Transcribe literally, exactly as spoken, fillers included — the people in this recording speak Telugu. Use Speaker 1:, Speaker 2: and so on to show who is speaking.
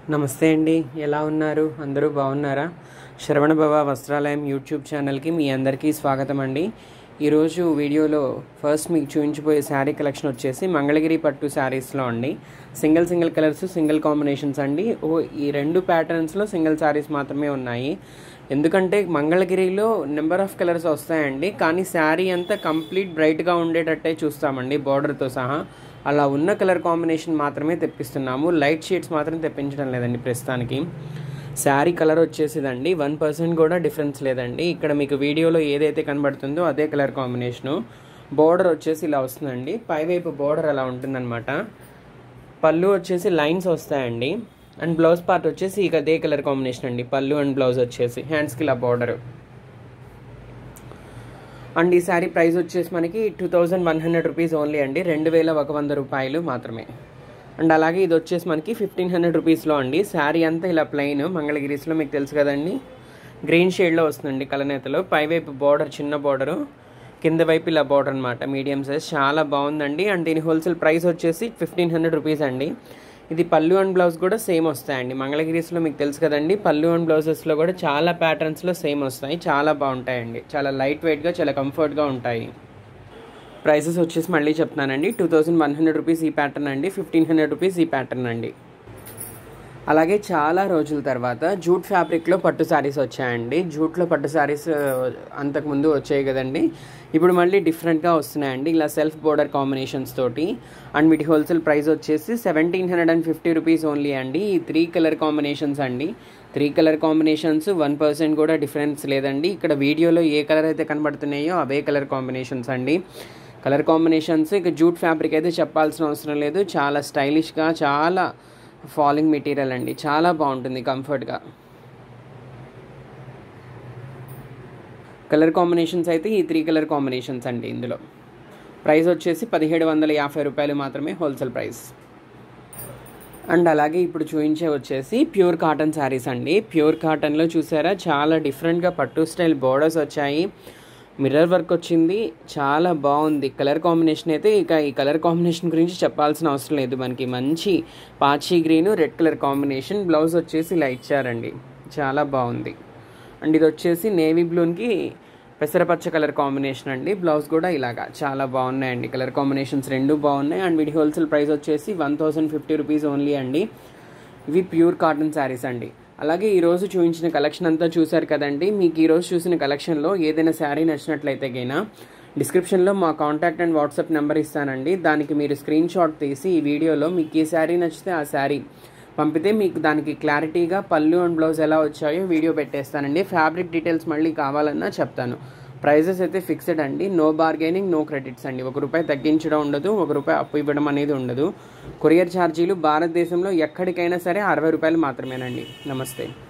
Speaker 1: నమస్తే అండి, ఎలా ఉన్నారు? అందరూ బాగున్నారా? శ్రవణ భవ వస్త్రాలయం యూట్యూబ్ ఛానల్కి మీ అందరికీ స్వాగతం అండి. ఈరోజు వీడియోలో ఫస్ట్ మీకు చూపించబోయే శారీ కలెక్షన్ వచ్చేసి మంగళగిరి పట్టు శారీస్లో అండి. Single single colours, single combinations అండి. ఓ ఈ రెండు ప్యాటర్న్స్లో సింగిల్ శారీస్ మాత్రమే ఉన్నాయి. ఎందుకంటే మంగళగిరిలో నెంబర్ ఆఫ్ కలర్స్ వస్తాయండి, కానీ శారీ అంతా కంప్లీట్ బ్రైట్గా ఉండేటట్టే చూస్తామండి బార్డర్తో సహా. అలా ఉన్న కలర్ కాంబినేషన్ మాత్రమే తెప్పిస్తున్నాము, లైట్ షేడ్స్ మాత్రం తెప్పించడం లేదండి ప్రస్తుతానికి. శారీ కలర్ వచ్చేసిదండి వన్ పర్సెంట్ కూడా డిఫరెన్స్ లేదండి. ఇక్కడ మీకు వీడియోలో ఏదైతే కనబడుతుందో అదే కలర్ కాంబినేషను. బోర్డర్ వచ్చేసి ఇలా వస్తుందండి, పైవైపు బోర్డర్ అలా ఉంటుందన్నమాట. పళ్ళు వచ్చేసి లైన్స్ వస్తాయండి, అండ్ బ్లౌజ్ పార్ట్ వచ్చేసి ఇక అదే కలర్ కాంబినేషన్ అండి. పళ్ళు అండ్ బ్లౌజ్ వచ్చేసి హ్యాండ్స్కి ఇలా బోర్డర్. అండ్ ఈ శారీ ప్రైస్ వచ్చేసి మనకి two thousand one hundred rupees only అండి, రెండు వేల ఒక వంద రూపాయలు మాత్రమే. అండ్ అలాగే ఇది వచ్చేసి మనకి ఫిఫ్టీన్ హండ్రెడ్ రూపీస్లో అండి. శారీ అంతా ఇలా ప్లెయిన్, మంగళగిరీస్లో మీకు తెలుసు కదండి, గ్రీన్ షేడ్లో వస్తుందండి కలనేతలో. పైవైపు బార్డర్ చిన్న బార్డరు, కింద వైపు ఇలా బార్డర్ అనమాట, మీడియం సైజ్. చాలా బాగుందండి. అండ్ దీని హోల్సేల్ ప్రైస్ వచ్చేసి ఫిఫ్టీన్ హండ్రెడ్ రూపీస్ అండి. ఇది పళ్ళు అండ్ బ్లౌజ్ కూడా సేమ్ వస్తాయండి. మంగళగిరీస్లో మీకు తెలుసు కదండి, పళ్ళు అండ్ బ్లౌజెస్లో కూడా చాలా ప్యాటర్న్స్లో సేమ్ వస్తాయి. చాలా బాగుంటాయండి, చాలా లైట్ వెయిట్గా, చాలా కంఫర్ట్గా ఉంటాయి. ప్రైసెస్ వచ్చేసి మళ్ళీ చెప్తున్నానండి, two thousand one hundred rupees ఈ ప్యాటర్న్ అండి, ఫిఫ్టీన్ హండ్రెడ్ రూపీస్ ఈ ప్యాటర్న్ అండి. అలాగే చాలా రోజుల తర్వాత జూట్ ఫ్యాబ్రిక్లో పట్టు శారీస్ వచ్చాయండి. జూట్లో పట్టు శారీస్ అంతకుముందు వచ్చాయి కదండి, ఇప్పుడు మళ్ళీ డిఫరెంట్గా వస్తున్నాయండి, ఇలా సెల్ఫ్ బోర్డర్ కాంబినేషన్స్ తోటి. అండ్ వీటి హోల్సేల్ ప్రైస్ వచ్చేసి seventeen hundred and fifty rupees only అండి. ఈ త్రీ కలర్ కాంబినేషన్స్ అండి, three colour combinations one percent కూడా డిఫరెన్స్ లేదండి. ఇక్కడ వీడియోలో ఏ కలర్ అయితే కనబడుతున్నాయో అవే కలర్ కాంబినేషన్స్ అండి. కలర్ కాంబినేషన్స్ ఇక జూట్ ఫ్యాబ్రిక్ అయితే చెప్పాల్సిన అవసరం లేదు, చాలా స్టైలిష్గా, చాలా ఫాలింగ్ మెటీరియల్ అండి, చాలా బాగుంటుంది కంఫర్ట్గా. కలర్ కాంబినేషన్స్ అయితే ఈ త్రీ కలర్ కాంబినేషన్స్ అండి. ఇందులో ప్రైస్ వచ్చేసి పదిహేడు వందల యాభై రూపాయలు మాత్రమే హోల్సేల్ ప్రైస్. అండ్ అలాగే ఇప్పుడు చూపించే వచ్చేసి ప్యూర్ కాటన్ శారీస్ అండి. ప్యూర్ కాటన్లో చూసారా, చాలా డిఫరెంట్గా పట్టు స్టైల్ బోర్డర్స్ వచ్చాయి, మిర్రర్ వర్క్ వచ్చింది, చాలా బాగుంది. కలర్ కాంబినేషన్ అయితే ఇక ఈ కలర్ కాంబినేషన్ గురించి చెప్పాల్సిన అవసరం లేదు. మనకి మంచి పాచి green, red colour combination. Blouse వచ్చేసి ఇలా ఇచ్చారండి, చాలా బాగుంది. అండ్ ఇది వచ్చేసి నేవీ బ్లూన్కి పెసరపచ్చ కలర్ కాంబినేషన్ అండి. బ్లౌజ్ కూడా ఇలాగా చాలా బాగున్నాయండి, కలర్ కాంబినేషన్స్ రెండు బాగున్నాయి. అండ్ వీటి హోల్సేల్ ప్రైస్ వచ్చేసి one thousand fifty rupees only అండి. ఇవి ప్యూర్ కాటన్ శారీస్ అండి. అలాగే ఈరోజు చూపించిన కలెక్షన్ అంతా చూశారు కదండి. మీకు ఈరోజు చూసిన కలెక్షన్లో ఏదైనా శారీ నచ్చినట్లయితే గైనా డిస్క్రిప్షన్లో మా కాంటాక్ట్ అండ్ వాట్సాప్ నెంబర్ ఇస్తానండి. దానికి మీరు స్క్రీన్ షాట్ తీసి ఈ వీడియోలో మీకు ఏ శారీ నచ్చితే ఆ శారీ పంపితే మీకు దానికి క్లారిటీగా పళ్ళు అండ్ బ్లౌజ్ ఎలా వచ్చాయో వీడియో పెట్టేస్తానండి. ఫ్యాబ్రిక్ డీటెయిల్స్ మళ్ళీ కావాలన్నా చెప్తాను. ప్రైజెస్ అయితే ఫిక్స్డ్ అండి, నో బార్గెనింగ్, నో క్రెడిట్స్ అండి. ఒక రూపాయి తగ్గించడం ఉండదు, ఒక రూపాయి అప్పు ఇవ్వడం అనేది ఉండదు. కొరియర్ ఛార్జీలు భారతదేశంలో ఎక్కడికైనా సరే అరవై రూపాయలు మాత్రమేనండి. నమస్తే.